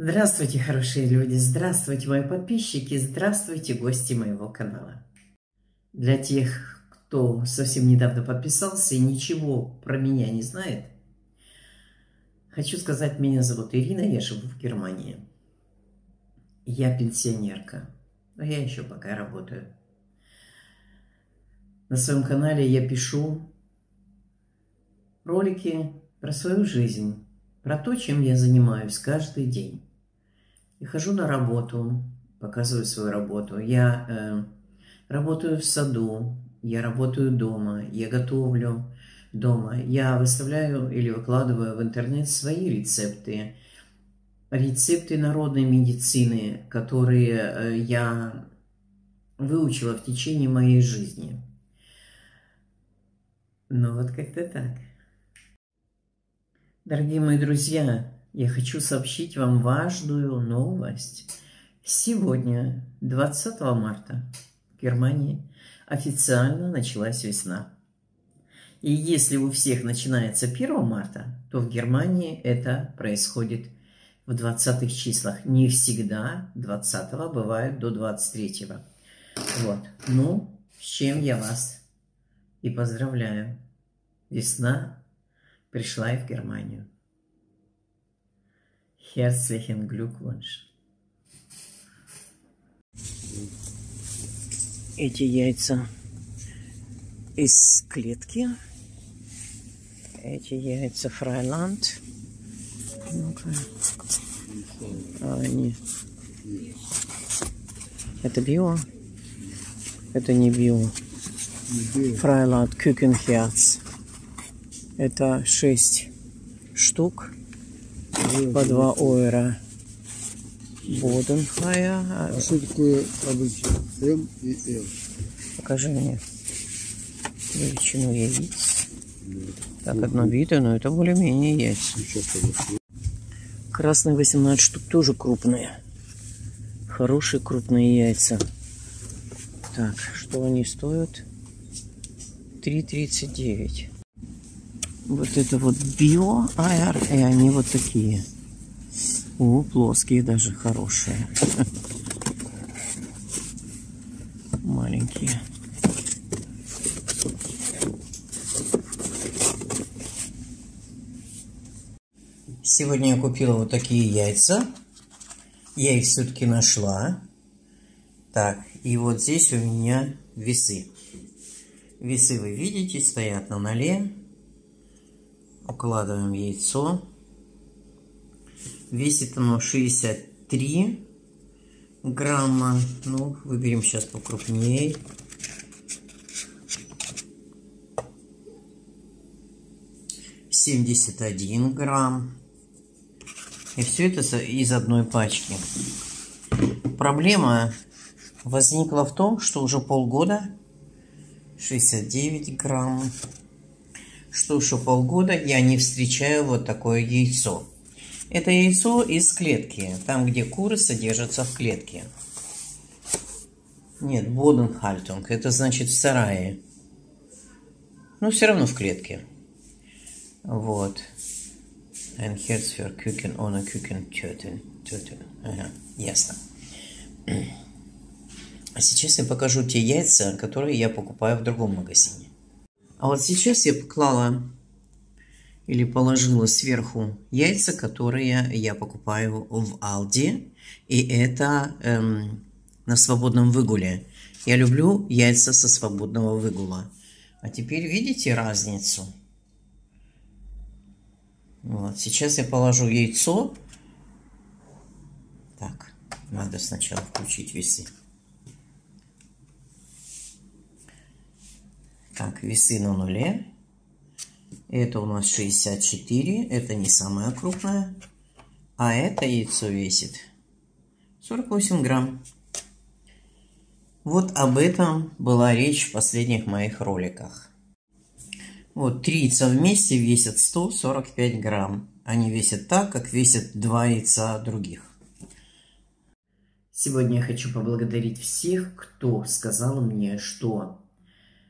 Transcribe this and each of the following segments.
Здравствуйте, хорошие люди, здравствуйте, мои подписчики, здравствуйте, гости моего канала. Для тех, кто совсем недавно подписался и ничего про меня не знает, хочу сказать, меня зовут Ирина, я живу в Германии. Я пенсионерка, но я еще пока работаю. На своем канале я пишу ролики про свою жизнь, про то, чем я занимаюсь каждый день. Я хожу на работу, показываю свою работу. Я работаю в саду, я работаю дома, я готовлю дома. Я выставляю или выкладываю в интернет свои рецепты. Рецепты народной медицины, которые я выучила в течение моей жизни. Ну вот как-то так. Дорогие мои друзья, я хочу сообщить вам важную новость. Сегодня, 20 марта, в Германии официально началась весна. И если у всех начинается 1 марта, то в Германии это происходит в 20-х числах. Не всегда 20-го, бывает до 23-го. Вот. Ну, с чем я вас и поздравляю. Весна пришла и в Германию. Herzlichen Glückwunsch. Эти яйца из клетки. Эти яйца Фрайланд. Ну-ка. Они. Это био? Это не био. Фрайланд Küchenherz. Это 6 штук по 2 евро. Боденхайер. А что такое обычно? М и Л. Покажи мне величину яиц. Так, одно видно, но это более-менее яйца. Красные 18 штук тоже крупные. Хорошие крупные яйца. Так, что они стоят? 3,39. Вот это вот био-айр, и они вот такие. О, плоские даже, хорошие. Маленькие. Сегодня я купила вот такие яйца. Я их все-таки нашла. Так, и вот здесь у меня весы. Весы, вы видите, стоят на ноле. Укладываем яйцо. Весит оно 63 грамма. Ну, выберем сейчас покрупнее. $71 грамм. И все это из одной пачки. Проблема возникла в том, что уже полгода 69 грамм. Что еще полгода я не встречаю вот такое яйцо. Это яйцо из клетки, там, где куры содержатся в клетке. Нет, Bodenhaltung, это значит в сарае. Но все равно в клетке. Вот. Ein Herz für Küken ohne Küken töten. Ага, ясно. А сейчас я покажу те яйца, которые я покупаю в другом магазине. А вот сейчас я поклала или положила сверху яйца, которые я покупаю в Aldi. И это на свободном выгуле. Я люблю яйца со свободного выгула. А теперь видите разницу? Вот, сейчас я положу яйцо. Так, надо сначала включить весы. Так, весы на нуле. Это у нас 64. Это не самое крупное. А это яйцо весит 48 грамм. Вот об этом была речь в последних моих роликах. Вот 3 яйца вместе весят 145 грамм. Они весят так, как весят 2 яйца других. Сегодня я хочу поблагодарить всех, кто сказал мне, что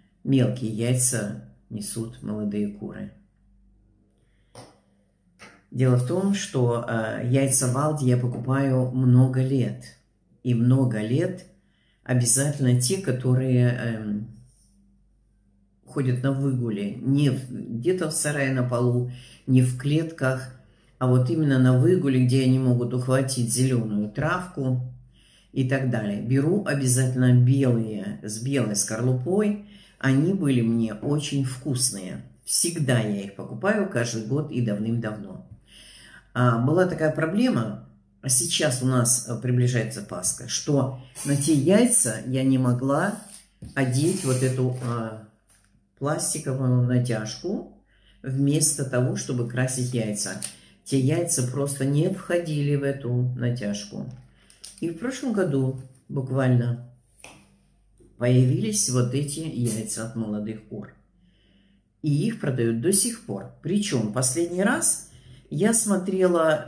мелкие яйца несут молодые куры. Дело в том, что яйца в Алди я покупаю много лет. И много лет обязательно те, которые ходят на выгуле. Не где-то в сарае на полу, не в клетках, а вот именно на выгуле, где они могут ухватить зеленую травку и так далее. Беру обязательно белые, с белой скорлупой. Они были мне очень вкусные. Всегда я их покупаю, каждый год и давным-давно. Была такая проблема, а сейчас у нас приближается Пасха, что на те яйца я не могла одеть вот эту пластиковую натяжку вместо того, чтобы красить яйца. Те яйца просто не входили в эту натяжку. И в прошлом году буквально появились вот эти яйца от молодых кур. И их продают до сих пор. Причем последний раз я смотрела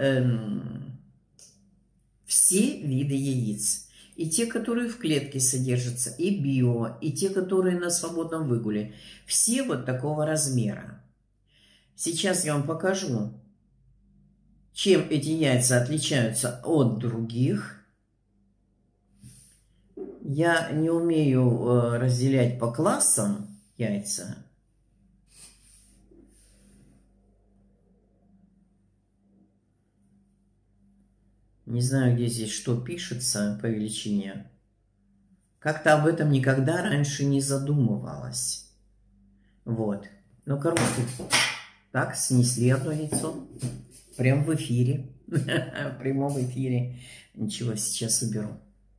все виды яиц. И те, которые в клетке содержатся, и био, и те, которые на свободном выгуле. Все вот такого размера. Сейчас я вам покажу, чем эти яйца отличаются от других. Я не умею разделять по классам яйца. Не знаю, где здесь что пишется по величине. Как-то об этом никогда раньше не задумывалась. Вот. Ну, короче, так, снесли одно яйцо. Прям в эфире. В прямом эфире. Ничего, сейчас уберу.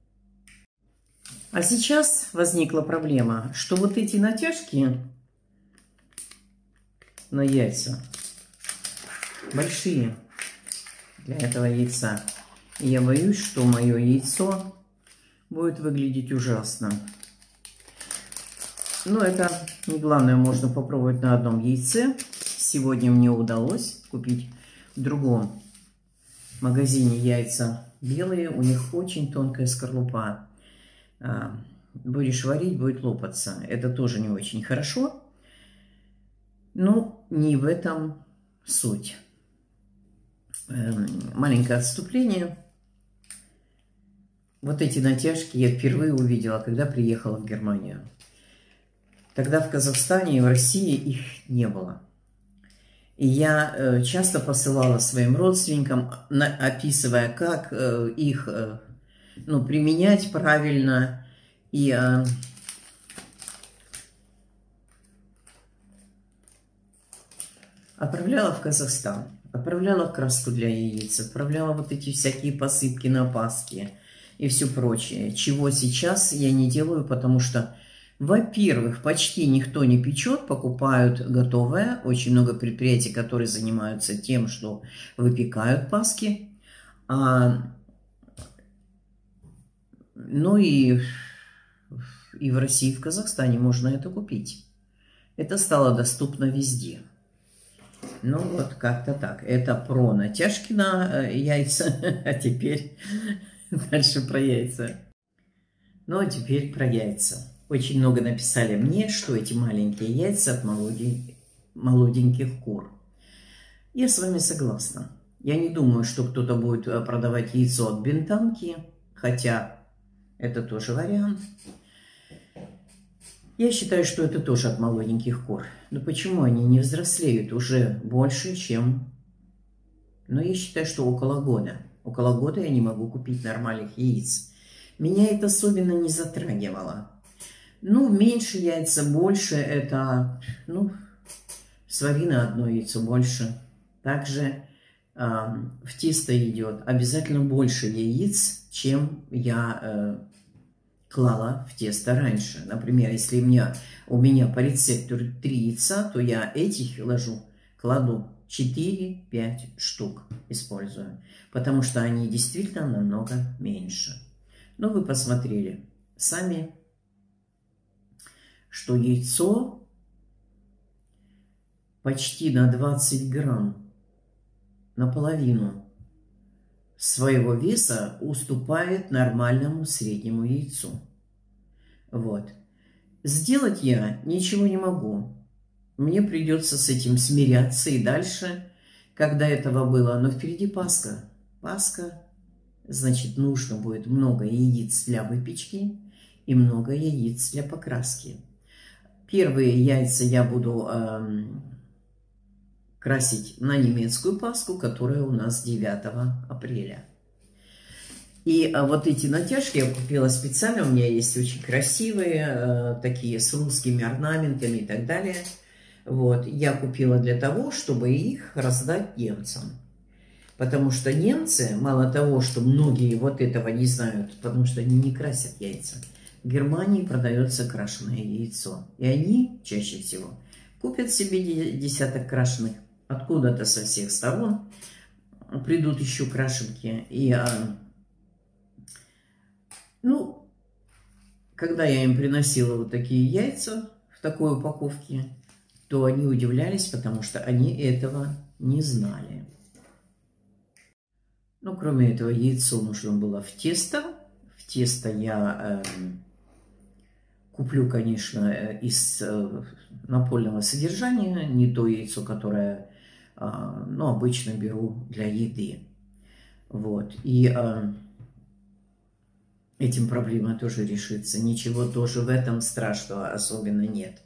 А сейчас возникла проблема, что вот эти натяжки на яйца большие для этого яйца. И я боюсь, что мое яйцо будет выглядеть ужасно. Но это не главное, можно попробовать на одном яйце. Сегодня мне удалось купить в другом магазине яйца белые. У них очень тонкая скорлупа. Будешь варить, будет лопаться. Это тоже не очень хорошо. Но не в этом суть. Маленькое отступление. Вот эти натяжки я впервые увидела, когда приехала в Германию. Тогда в Казахстане и в России их не было. И я часто посылала своим родственникам, описывая, как их применять правильно. И отправляла в Казахстан. Отправляла краску для яиц, отправляла вот эти всякие посыпки на Пасхе и все прочее. Чего сейчас я не делаю, потому что, во-первых, почти никто не печет, покупают готовое. Очень много предприятий, которые занимаются тем, что выпекают Пасхи. Ну и в России, и в Казахстане можно это купить. Это стало доступно везде. Ну вот как-то так. Это про натяжки на яйца, а теперь дальше про яйца. Ну а теперь про яйца. Очень много написали мне, что эти маленькие яйца от молоденьких кур. Я с вами согласна. Я не думаю, что кто-то будет продавать яйцо от бентамки, хотя это тоже вариант. Я считаю, что это тоже от молоденьких кур. Но почему они не взрослеют уже больше, чем... Но я считаю, что около года. Около года я не могу купить нормальных яиц. Меня это особенно не затрагивало. Ну, меньше яйца, больше это... Ну, свари на одно яйцо больше. Также в тесто идет обязательно больше яиц, чем я... клала в тесто раньше. Например, если у меня по рецепту 3 яйца, то я этих кладу 4-5 штук использую, потому что они действительно намного меньше. Но вы посмотрели сами, что яйцо почти на 20 грамм, наполовину своего веса уступает нормальному среднему яйцу. Вот. Сделать я ничего не могу. Мне придется с этим смиряться и дальше как до этого было. Но впереди Пасха. Пасха, значит, нужно будет много яиц для выпечки и много яиц для покраски. Первые яйца я буду красить на немецкую Пасху, которая у нас 9 апреля. И вот эти натяжки я купила специально. У меня есть очень красивые, такие с русскими орнаментами и так далее. Вот. Я купила для того, чтобы их раздать немцам. Потому что немцы, мало того, что многие вот этого не знают, потому что они не красят яйца. В Германии продается крашеное яйцо. И они чаще всего купят себе десяток крашеных откуда-то со всех сторон. Придут еще крашенки. И, ну, когда я им приносила вот такие яйца в такой упаковке, то они удивлялись, потому что они этого не знали. Ну, кроме этого, яйцо нужно было в тесто. В тесто я куплю, конечно, из напольного содержания, не то яйцо, которое, ну, обычно беру для еды. Вот. И этим проблема тоже решится. Ничего тоже в этом страшного особенно нет.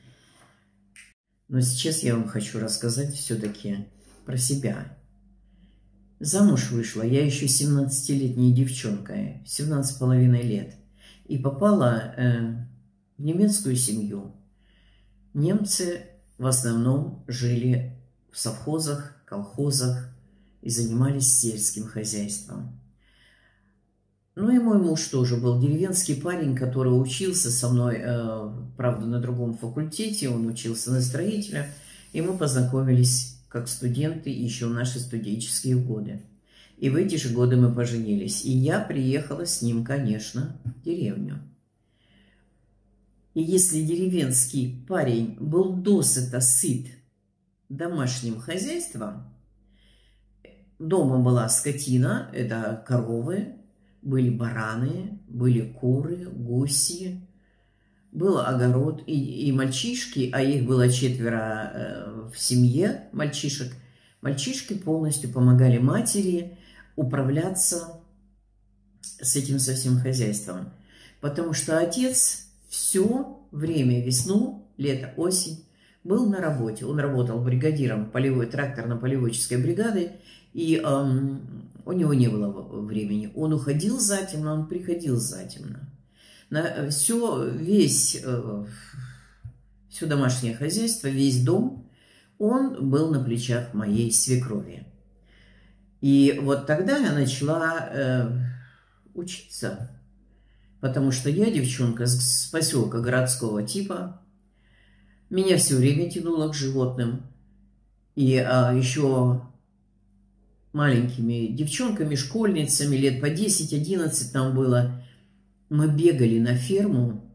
Но сейчас я вам хочу рассказать все-таки про себя. Замуж вышла я еще 17-летней девчонкой, 17,5 лет, и попала в немецкую семью. Немцы в основном жили в совхозах, колхозах и занимались сельским хозяйством. Ну и мой муж тоже был деревенский парень, который учился со мной, правда, на другом факультете, он учился на строителя, и мы познакомились как студенты еще в наши студенческие годы. И в эти же годы мы поженились. И я приехала с ним, конечно, в деревню. И если деревенский парень был досыта сыт домашним хозяйством, дома была скотина, это коровы, были бараны, были куры, гуси, был огород и мальчишки, а их было 4 в семье мальчишек. Мальчишки полностью помогали матери управляться с этим совсем хозяйством. Потому что отец все время, весну, лето, осень, был на работе. Он работал бригадиром тракторно-полеводческой бригады, и у него не было времени. Он уходил затемно, он приходил затемно. Все домашнее хозяйство, весь дом, он был на плечах моей свекрови. И вот тогда я начала учиться, потому что я девчонка с поселка городского типа, меня все время тянуло к животным, и еще маленькими девчонками, школьницами, лет по 10-11 там было. Мы бегали на ферму.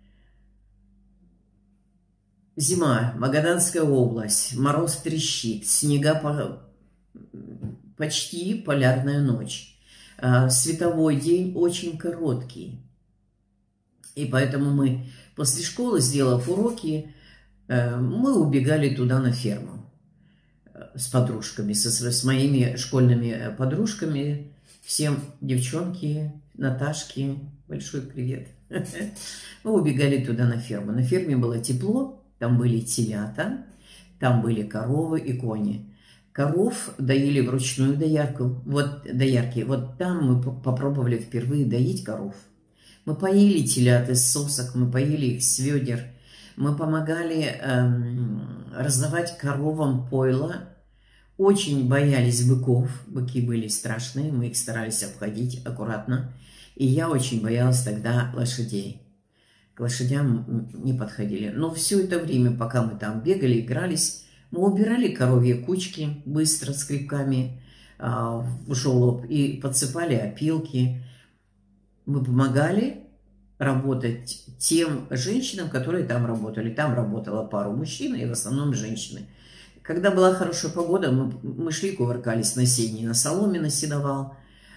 Зима, Магаданская область, мороз трещит, снега почти полярная ночь. Световой день очень короткий. И поэтому мы после школы, сделав уроки, мы убегали туда на ферму с подружками, с моими школьными подружками. Всем девчонки, Наташки, большой привет. Мы убегали туда на ферму. На ферме было тепло, там были телята, там были коровы и кони. Коров доили вручную доярку. Доярки. Вот там мы попробовали впервые доить коров. Мы поили телят из сосок, мы поили их с ведер. Мы помогали раздавать коровам пойло. Очень боялись быков. Быки были страшные, мы их старались обходить аккуратно. И я очень боялась тогда лошадей. К лошадям не подходили. Но все это время, пока мы там бегали, игрались, мы убирали коровьи кучки быстро скребками в желоб и подсыпали опилки. Мы помогали работать тем женщинам, которые там работали. Там работала пару мужчин и в основном женщины. Когда была хорошая погода, мы шли, кувыркались на сене, на соломе, на сеновал.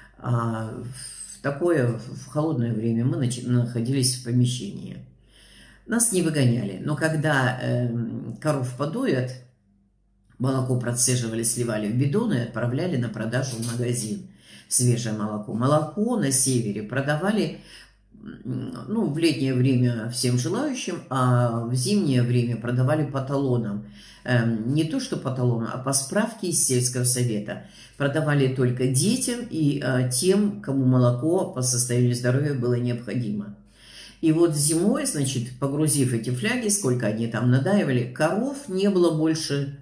В холодное время мы находились в помещении. Нас не выгоняли, но когда коров подоят, Молоко процеживали, сливали в бидоны и отправляли на продажу в магазин. Свежее молоко. Молоко на севере продавали, ну, в летнее время всем желающим, а в зимнее время продавали по талонам. Не то, что по талонам, а по справке из сельского совета. Продавали только детям и тем, кому молоко по состоянию здоровья было необходимо. И вот зимой, значит, погрузив эти фляги, сколько они там надаивали, коров не было больше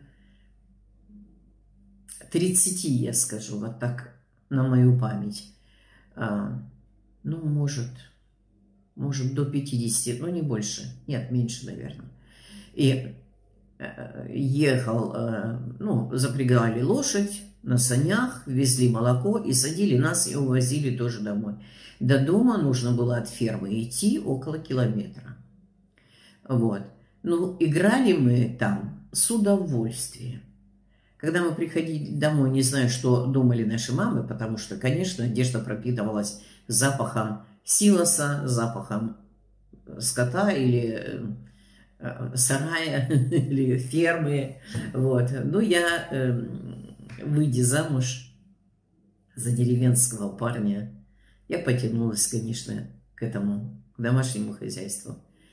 30, я скажу, вот так на мою память. Ну, может до 50, но не больше. Нет, меньше, наверное. И ехал, ну, запрягали лошадь на санях, везли молоко и садили нас и увозили тоже домой. До дома нужно было от фермы идти около километра. Вот. Ну, играли мы там с удовольствием. Когда мы приходили домой, не знаю, что думали наши мамы, потому что, конечно, одежда пропитывалась запахом силоса, запахом скота или сарая, или фермы. Вот. Ну, я, выйдя замуж за деревенского парня, я потянулась, конечно, к этому, к домашнему хозяйству.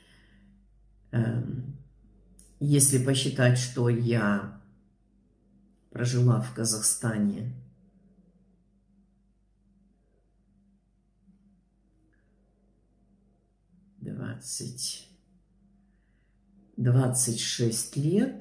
Если посчитать, что я прожила в Казахстане 26 лет,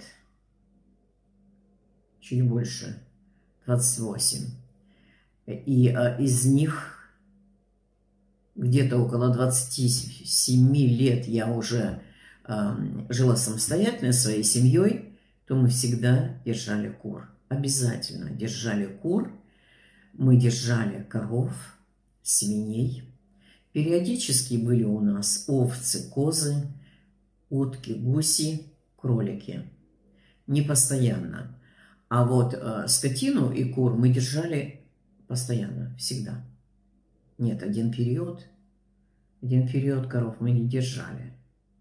чуть больше, 28. И из них где-то около 27 лет я уже жила самостоятельно, своей семьей, то мы всегда держали кур. Обязательно держали кур, мы держали коров, свиней. Периодически были у нас овцы, козы, утки, гуси, кролики. Не постоянно. А вот скотину и кур мы держали постоянно, всегда. Нет, один период коров мы не держали.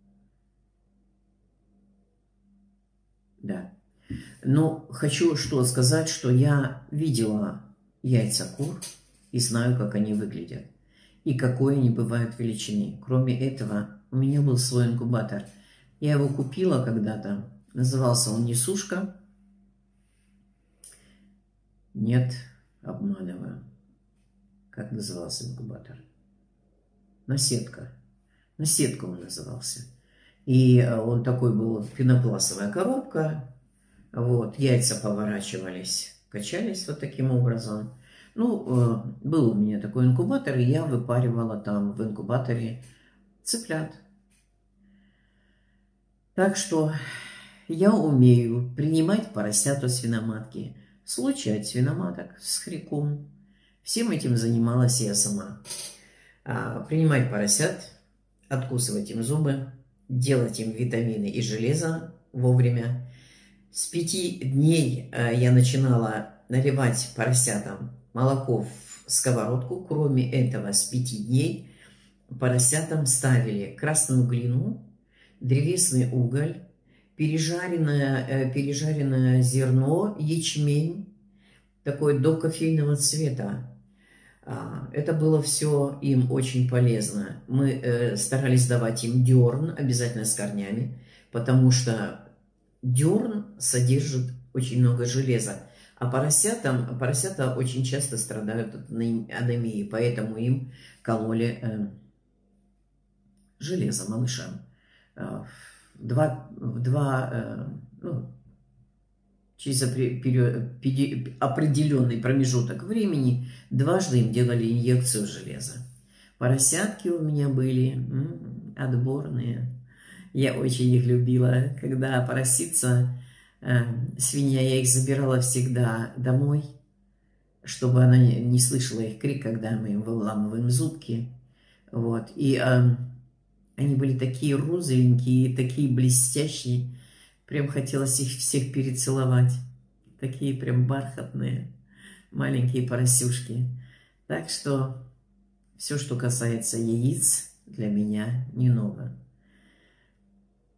Да. Но хочу что сказать, что я видела яйца кур и знаю, как они выглядят. И какой они бывают величины. Кроме этого, у меня был свой инкубатор. Я его купила когда-то. Назывался он «Несушка». Нет, обманываю. Как назывался инкубатор? Наседка. Наседка он назывался. И он такой был, пенопластовая коробка. Вот, яйца поворачивались, качались вот таким образом. Ну, был у меня такой инкубатор, и я выпаривала там в инкубаторе цыплят. Так что я умею принимать поросят от свиноматки, случаи от свиноматок с хряком. Всем этим занималась я сама. Принимать поросят, откусывать им зубы, делать им витамины и железо вовремя. С 5 дней я начинала наливать поросятам молоко в сковородку. Кроме этого, с 5 дней поросятам ставили красную глину, древесный уголь, пережаренное зерно, ячмень, такой до кофейного цвета. Это было все им очень полезно. Мы старались давать им дерн, обязательно с корнями, потому что дерн содержит очень много железа. А поросята очень часто страдают от анемии, поэтому им кололи железо малышам. Через определенный промежуток времени дважды им делали инъекцию железа. Поросятки у меня были отборные. Я очень их любила. Когда поросица, свинья, я их забирала всегда домой, чтобы она не слышала их крик, когда мы им выламываем зубки. Вот. И они были такие розовенькие, такие блестящие. Прям хотелось их всех перецеловать. Такие прям бархатные, маленькие поросюшки. Так что все, что касается яиц, для меня не ново.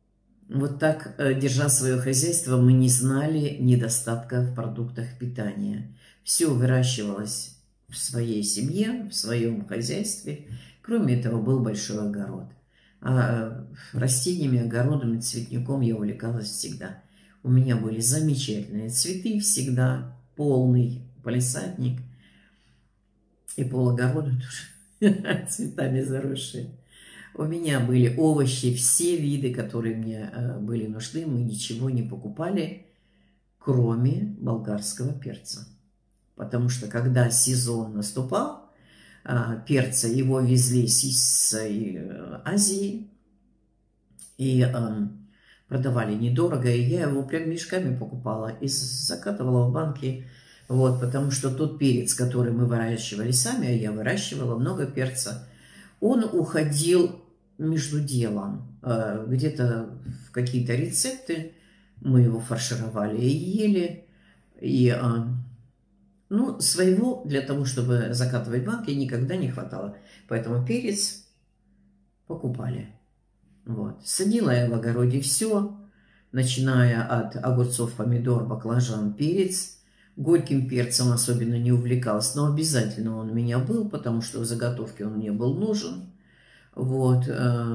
Вот так, держа свое хозяйство, мы не знали недостатка в продуктах питания. Все выращивалось в своей семье, в своем хозяйстве. Кроме этого, был большой огород. А растениями, огородами, цветником я увлекалась всегда. У меня были замечательные цветы всегда, полный палисадник и пологорода тоже цветами заросшие. У меня были овощи, все виды, которые мне были нужны. Мы ничего не покупали, кроме болгарского перца. Потому что когда сезон наступал, перца его везли с Азии и продавали недорого. И я его прям мешками покупала и закатывала в банки. Вот, потому что тот перец, который мы выращивали сами, а я выращивала много перца, он уходил между делом. Где-то в какие-то рецепты мы его фаршировали и ели. И, ну, своего для того, чтобы закатывать банки, никогда не хватало. Поэтому перец покупали. Вот. Садила я в огороде все, начиная от огурцов, помидор, баклажан, перец. Горьким перцем особенно не увлекалась, но обязательно он у меня был, потому что в заготовке он мне был нужен. Вот.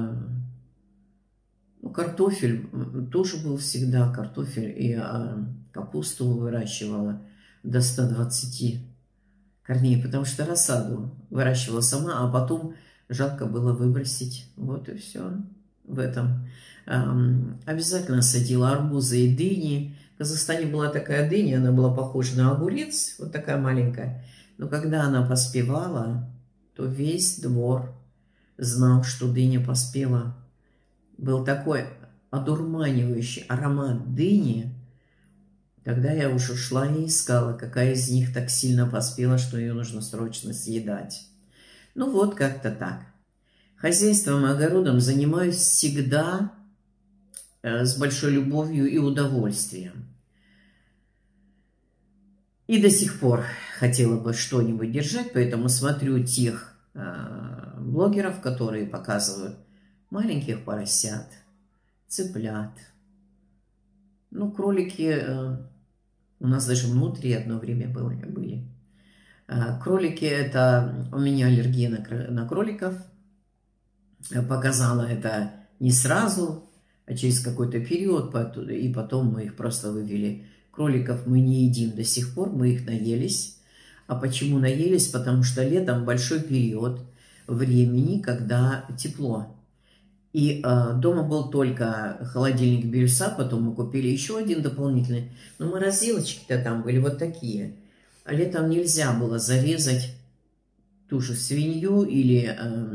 Ну, картофель тоже был всегда, картофель, и капусту выращивала до 120 корней, потому что рассаду выращивала сама, а потом жалко было выбросить. Вот и все в этом. Обязательно садила арбузы и дыни. В Казахстане была такая дыня, она была похожа на огурец, вот такая маленькая. Но когда она поспевала, то весь двор знал, что дыня поспела. Был такой одурманивающий аромат дыни. Тогда я уже шла и искала, какая из них так сильно поспела, что ее нужно срочно съедать. Ну вот как-то так. Хозяйством и огородом занимаюсь всегда с большой любовью и удовольствием. И до сих пор хотела бы что-нибудь держать, поэтому смотрю тех блогеров, которые показывают маленьких поросят, цыплят. Ну, кролики у нас даже внутри одно время были. Кролики, это у меня аллергия на кроликов. Показала это не сразу, а через какой-то период, и потом мы их просто вывели. Кроликов мы не едим до сих пор, мы их наелись. А почему наелись? Потому что летом большой период времени, когда тепло. И дома был только холодильник Бирюса, потом мы купили еще один дополнительный. Но морозилочки-то там были вот такие. А летом нельзя было зарезать ту же свинью или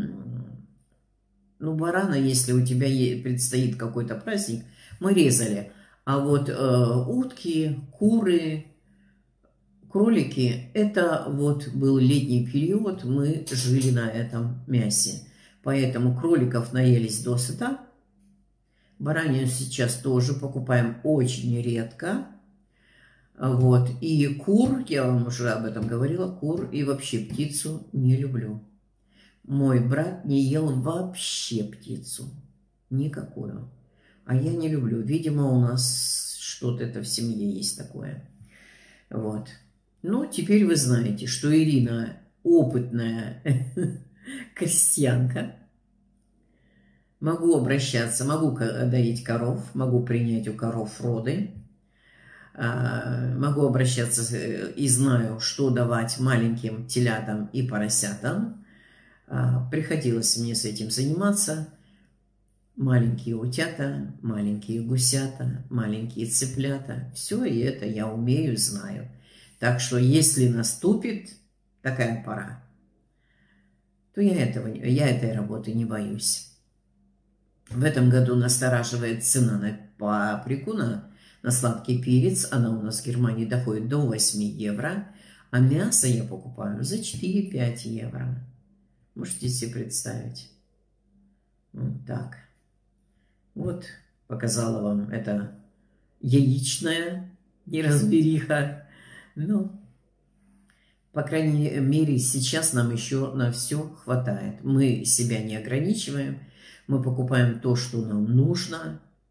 ну, барана, если у тебя предстоит какой-то праздник, мы резали. А вот утки, куры, кролики, это вот был летний период, мы жили на этом мясе. Поэтому кроликов наелись досыта. Баранину сейчас тоже покупаем очень редко. Вот. И кур, я вам уже об этом говорила, кур и вообще птицу не люблю. Мой брат не ел вообще птицу. Никакую. А я не люблю. Видимо, у нас что-то это в семье есть такое. Вот. Ну, теперь вы знаете, что Ирина опытная крестьянка. Могу обращаться, могу доить коров, могу принять у коров роды. Могу обращаться и знаю, что давать маленьким телятам и поросятам. Приходилось мне с этим заниматься. Маленькие утята, маленькие гусята, маленькие цыплята. Все и это я умею и знаю. Так что если наступит такая пора, то я этой работы не боюсь. В этом году настораживает цена на паприку, на сладкий перец. Она у нас в Германии доходит до 8 евро. А мясо я покупаю за 4-5 евро. Можете себе представить? Вот так. Вот показала вам это яичная неразбериха. Но, по крайней мере, сейчас нам еще на все хватает. Мы себя не ограничиваем. Мы покупаем то, что нам нужно.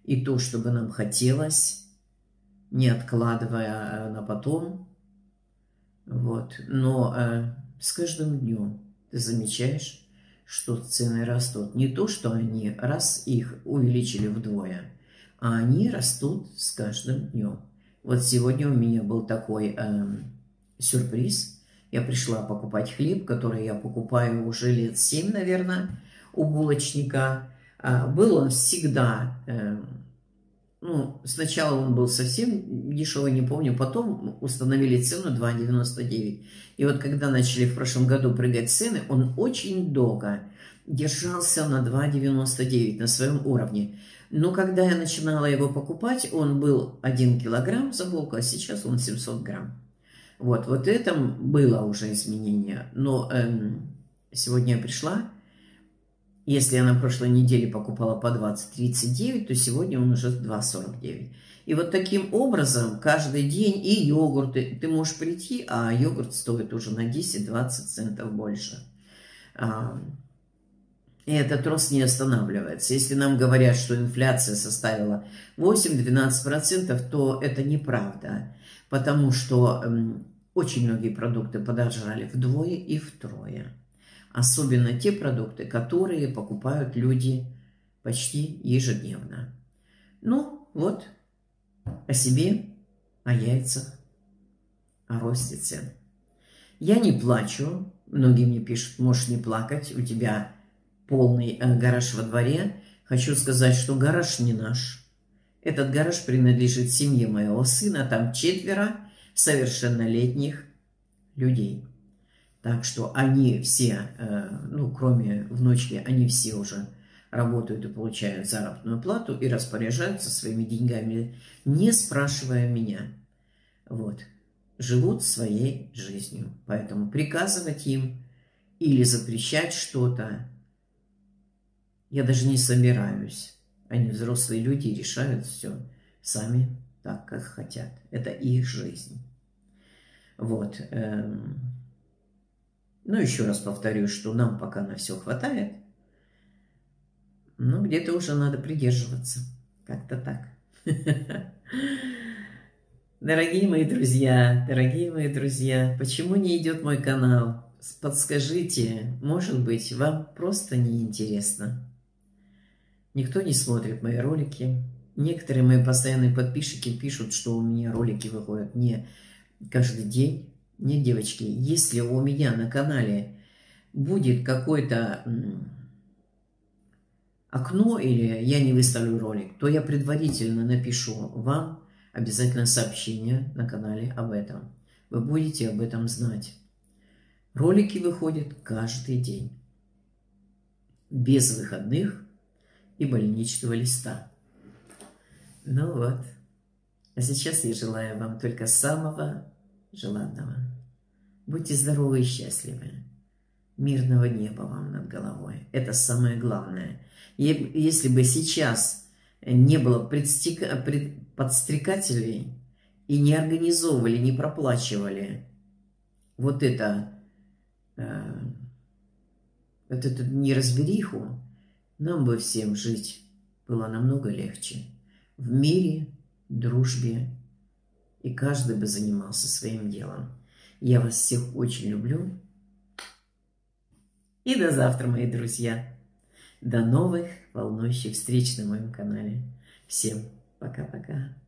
и то, что бы нам хотелось, не откладывая на потом. Вот. Но с каждым днем ты замечаешь, что цены растут. Не то, что они раз их увеличили вдвое, а они растут с каждым днем. Вот сегодня у меня был такой сюрприз. Я пришла покупать хлеб, который я покупаю уже лет 7, наверное, у булочника. Был он всегда... Ну, сначала он был совсем дешевый, не помню, потом установили цену 2,99. И вот когда начали в прошлом году прыгать цены, он очень долго держался на 2,99, на своем уровне. Но когда я начинала его покупать, он был 1 килограмм за булку, а сейчас он 700 грамм. Вот в этом было уже изменение. Но сегодня я пришла. Если я на прошлой неделе покупала по 20,39, то сегодня он уже 2,49. И вот таким образом каждый день и йогурты. Ты можешь прийти, а йогурт стоит уже на 10-20 центов больше. И этот рост не останавливается. Если нам говорят, что инфляция составила 8-12%, то это неправда. Потому что очень многие продукты подорожали вдвое и втрое. Особенно те продукты, которые покупают люди почти ежедневно. Ну, вот, о себе, о яйцах, о росте цен. Я не плачу. Многие мне пишут, можешь не плакать, у тебя полный гараж во дворе. Хочу сказать, что гараж не наш. Этот гараж принадлежит семье моего сына. Там 4 совершеннолетних людей. Так что они все, ну, кроме внучки, они все уже работают и получают заработную плату и распоряжаются своими деньгами, не спрашивая меня. Вот. Живут своей жизнью. Поэтому приказывать им или запрещать что-то я даже не собираюсь. Они взрослые люди и решают все сами так, как хотят. Это их жизнь. Вот. Ну, еще раз повторю, что нам пока на все хватает. Но где-то уже надо придерживаться. Как-то так. Дорогие мои друзья, почему не идет мой канал? Подскажите, может быть, вам просто неинтересно. Никто не смотрит мои ролики. Некоторые мои постоянные подписчики пишут, что у меня ролики выходят не каждый день. Нет, девочки, если у меня на канале будет какое-то окно или я не выставлю ролик, то я предварительно напишу вам обязательно сообщение на канале об этом. Вы будете об этом знать. Ролики выходят каждый день, без выходных и больничного листа. Ну вот. А сейчас я желаю вам только самого желанного. Будьте здоровы и счастливы. Мирного неба вам над головой. Это самое главное. Если бы сейчас не было подстрекателей и не организовывали, не проплачивали вот эту неразбериху, нам бы всем жить было намного легче. В мире, дружбе, и каждый бы занимался своим делом. Я вас всех очень люблю. И до завтра, мои друзья. До новых волнующих встреч на моем канале. Всем пока-пока.